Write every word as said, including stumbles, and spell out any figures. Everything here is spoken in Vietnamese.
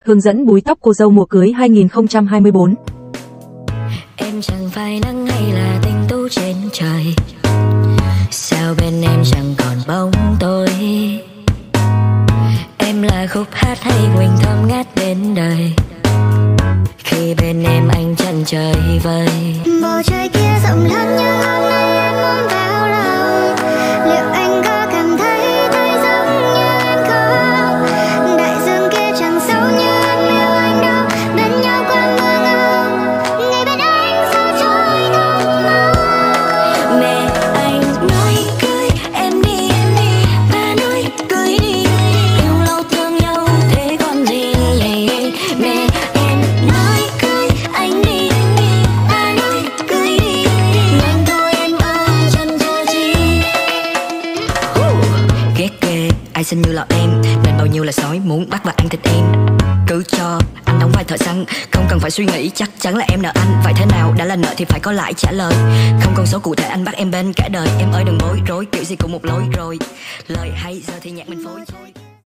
hướng dẫn búi tóc cô dâu mùa cưới hai nghìn không trăm hai mươi tư. Em chẳng phải nắng hay là tinh tú trên trời, sao bên em chẳng còn bóng tôi. Em là khúc hát hay quỳnh thơm ngát bên đời, khi bên em anh chân trời vời. Bầu trời kia rộng lớn nhưng hôm nay em muốn vào lòng, liệu anh có cảm thấy thấy giống như em không? Đại dương kia chẳng sâu như em yêu anh đâu, bên nhau qua mưa ngâu, ngày bên anh sao trôi không mau. Mẹ anh nói cưới em đi, em đi, ba nói cưới đi, yêu lâu thương nhau thế còn gì. Mẹ em nói cưới anh đi, anh đi, ba nói cưới đi, nhanh thôi em ơi chân chờ chi. Ghét ghê ai xinh như là em, nên bao nhiêu là sói muốn bắt và ăn thịt em. Cứ cho anh đóng vai thợ săn, không cần phải suy nghĩ, chắc chắn là em nợ anh. Vậy thế nào đã là nợ thì phải có lại trả lời, không con số cụ thể anh bắt em bên cả đời. Em ơi đừng bối rối, kiểu gì cũng một lối rồi, lời hay giờ thì nhạc mình phối thôi.